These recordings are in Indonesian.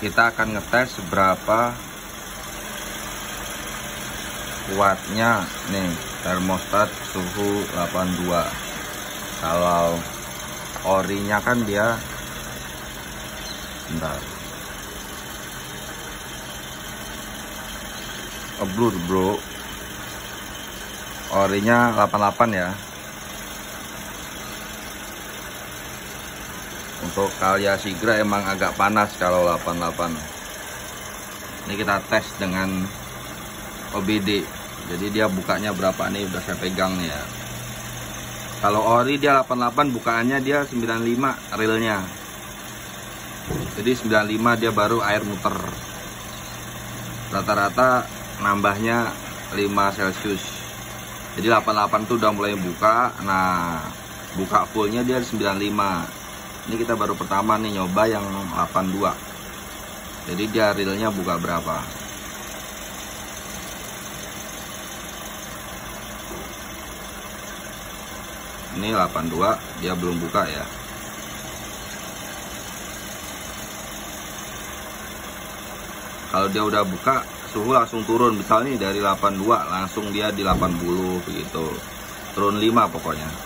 kita akan ngetes seberapa kuatnya nih termostat suhu 82. Kalau orinya kan dia, bentar, ngeblur bro, orinya 88 ya. Untuk Calya Sigra emang agak panas kalau 88. Ini kita tes dengan OBD. Jadi dia bukanya berapa nih, udah saya pegang nih ya. Kalau ori dia 88, bukaannya dia 95 realnya. Jadi 95 dia baru air muter. Rata-rata nambahnya 5 Celcius. Jadi 88 tuh udah mulai buka. Nah, buka fullnya dia 95. Ini kita baru pertama nih nyoba yang 82. Jadi dia realnya buka berapa. Ini 82, dia belum buka ya. Kalau dia udah buka, suhu langsung turun. Misalnya dari 82 langsung dia di 80 begitu. Turun 5 pokoknya.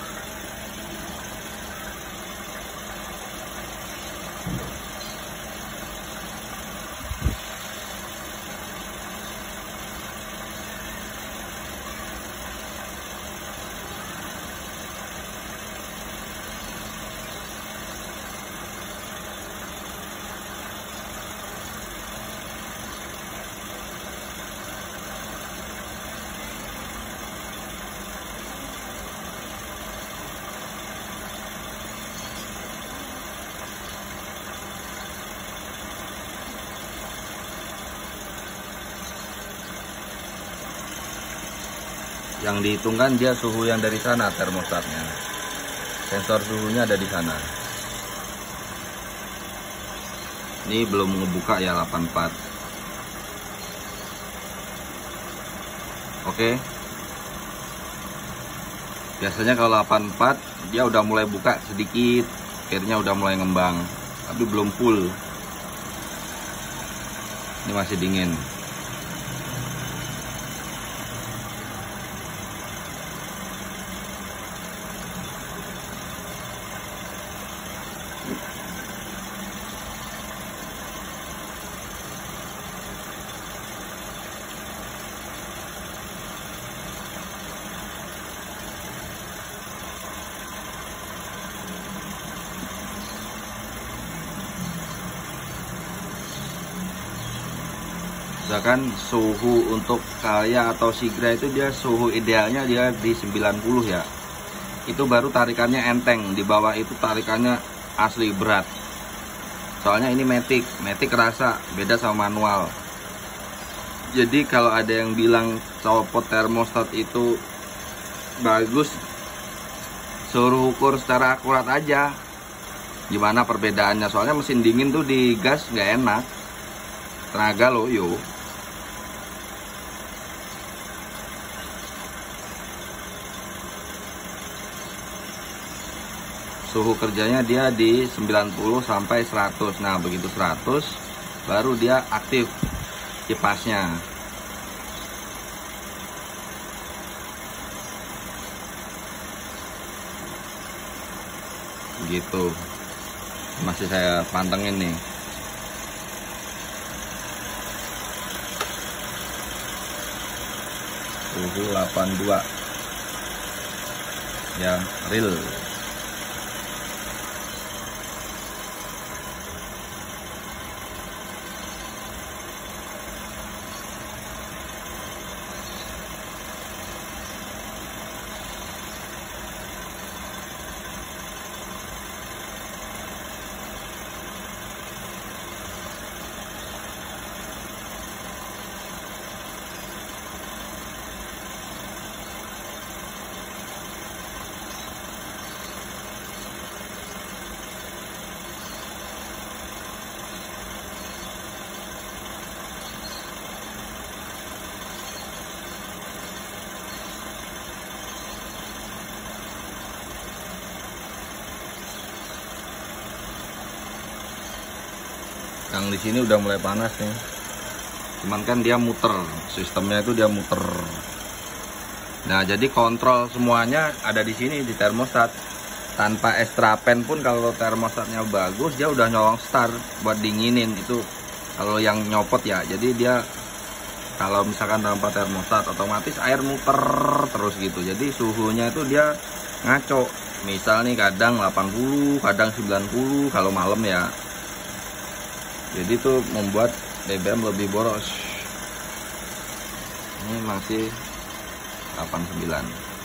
Yang dihitungkan dia suhu yang dari sana, termostatnya. Sensor suhunya ada di sana. Ini belum ngebuka ya 84. Oke. Biasanya kalau 84 dia udah mulai buka sedikit, akhirnya udah mulai ngembang, tapi belum full. Ini masih dingin. Misalkan suhu untuk Calya atau Sigra itu dia suhu idealnya dia di 90 ya. Itu baru tarikannya enteng, di bawah itu tarikannya asli berat. Soalnya ini matic kerasa beda sama manual. Jadi kalau ada yang bilang copot termostat itu bagus, suruh ukur secara akurat aja gimana perbedaannya. Soalnya mesin dingin tuh di gas nggak enak, tenaga loyo. Suhu kerjanya dia di 90 sampai 100. Nah, begitu 100 baru dia aktif kipasnya. Begitu. Masih saya pantengin nih. Suhu 82. Ya, real. Yang di sini udah mulai panas nih. Cuman kan dia muter, sistemnya itu dia muter. Nah, jadi kontrol semuanya ada di sini di termostat. Tanpa extra pen pun kalau termostatnya bagus, dia udah nyolong start buat dinginin itu. Kalau yang nyopot ya, jadi dia kalau misalkan tanpa termostat otomatis air muter terus gitu. Jadi suhunya itu dia ngaco. Misal nih kadang 80, kadang 90 kalau malam ya. Jadi itu membuat BBM lebih boros. Ini masih 89.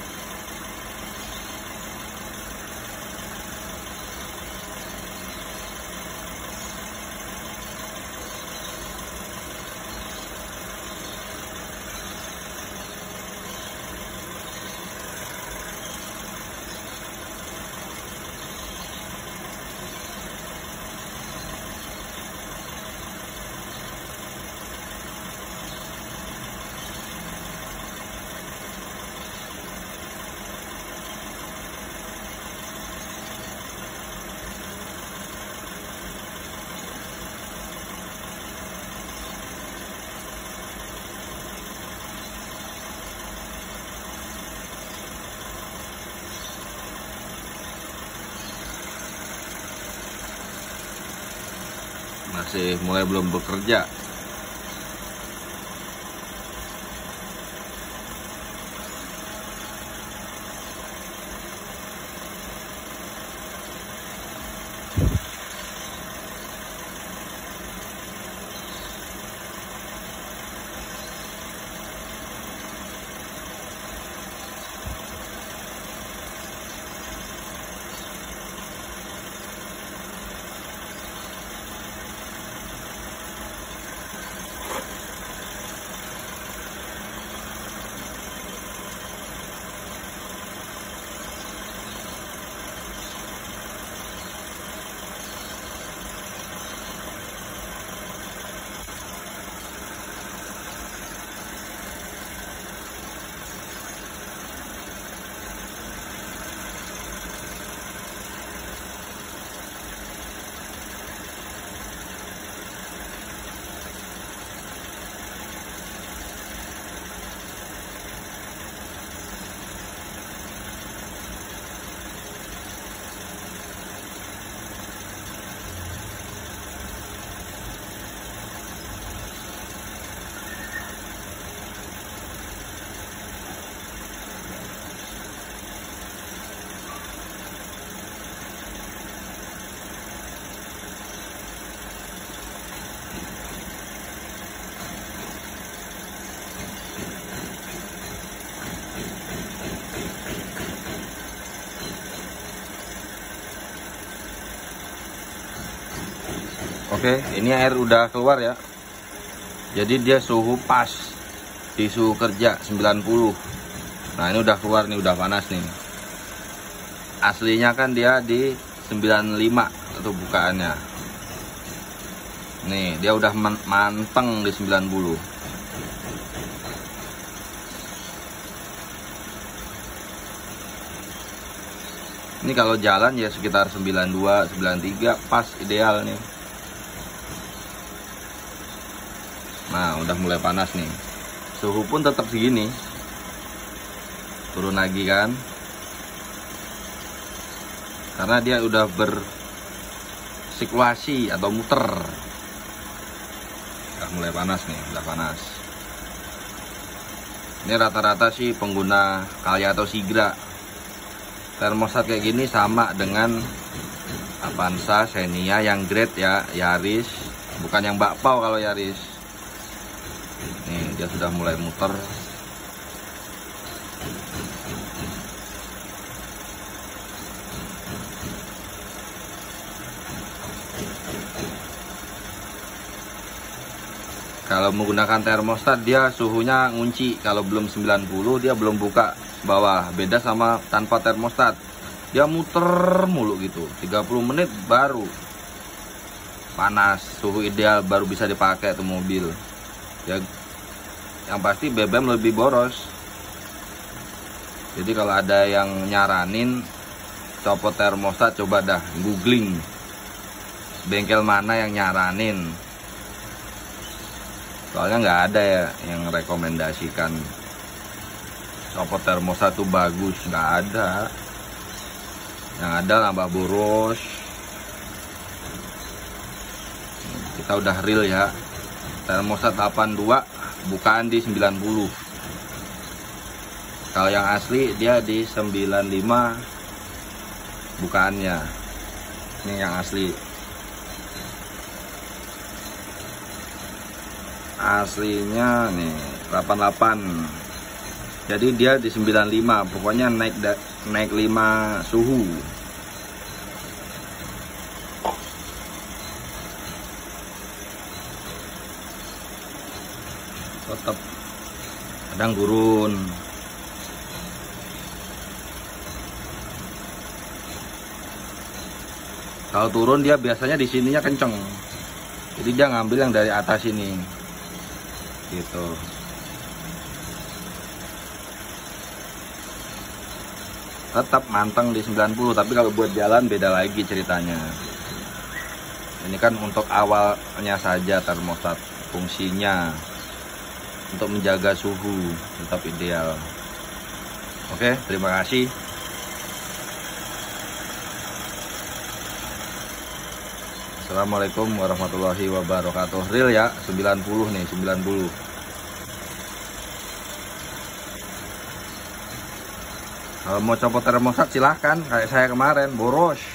Masih mulai belum bekerja. Oke, ini air udah keluar ya. Jadi dia suhu pas di suhu kerja 90. Nah, ini udah keluar nih, udah panas nih. Aslinya kan dia di 95 itu bukaannya. Nih, dia udah manteng di 90. Ini kalau jalan ya sekitar 92, 93 pas ideal nih. Nah, udah mulai panas nih. Suhu pun tetap segini. Turun lagi kan. Karena dia udah bersirkulasi atau muter. Udah mulai panas nih, udah panas. Ini rata-rata sih pengguna Calya atau Sigra. Termostat kayak gini sama dengan Avanza, Xenia yang grade ya, Yaris. Bukan yang bakpao kalau Yaris. Nih, dia sudah mulai muter. Kalau menggunakan termostat dia suhunya ngunci. Kalau belum 90 dia belum buka bawah. Beda sama tanpa termostat. Dia muter mulu gitu. 30 menit baru panas. Suhu ideal baru bisa dipakai tuh mobil. Ya, yang pasti BBM lebih boros. Jadi kalau ada yang nyaranin copot termostat, coba dah googling bengkel mana yang nyaranin. Soalnya nggak ada ya yang rekomendasikan copot termostat tuh bagus, nggak ada. Yang ada nambah boros. Kita udah real ya, termostat 82 bukaan di 90. Kalau yang asli dia di 95 bukaannya. Ini yang asli. Aslinya nih 88. Jadi dia di 95, pokoknya naik 5 suhu. Tetap kadang turun. Kalau turun dia biasanya di sininya kenceng. Jadi dia ngambil yang dari atas ini. Gitu. Tetap manteng di 90, tapi kalau buat jalan beda lagi ceritanya. Ini kan untuk awalnya saja termostat, fungsinya untuk menjaga suhu tetap ideal. Oke, terima kasih. Assalamualaikum warahmatullahi wabarakatuh. Real ya, 90 nih, 90. Kalau mau copot termostat silahkan, kayak saya kemarin, boros.